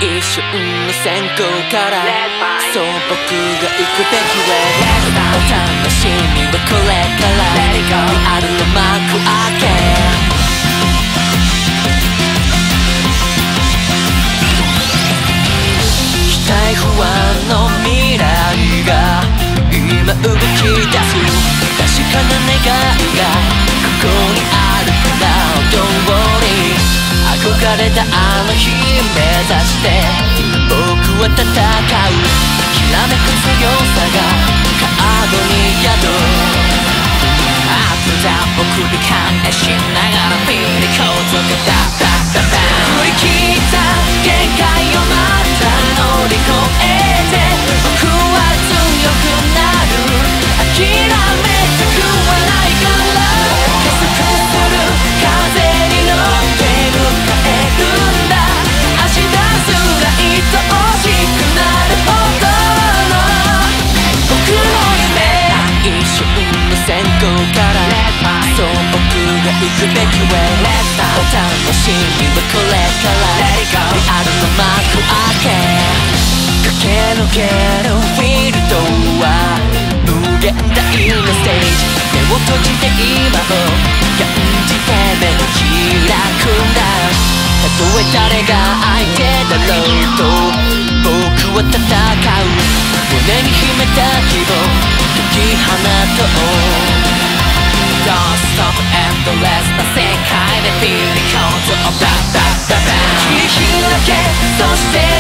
一瞬の閃光からそう僕が行くべき Way お楽しみはこれからリアルの幕開け期待不安の未来が今動き出す確かな願いがここにあるから Don't worry 憧れたあの日目指して僕は戦うきらめく強さがカードに宿るアップダウンを繰り返しながら見にこうとかダダダダ振り切った限界をまた乗り越えて僕は強くなる諦めたくはないから加速する風に乗って迎えるんだ明日すら愛おしくなるほどの僕の夢一瞬の閃光からそう僕が行くべき Way お楽しみはこれからリアルの幕開け駆け抜けるフィールドは無限大のステージ目を閉じて今を感じて目を開くんだたとえ誰が相手だろうと僕は戦う胸に秘めた希望解き放とう Don't stop endless な世界でフィーリングをバッバッバッバッ切り開けそして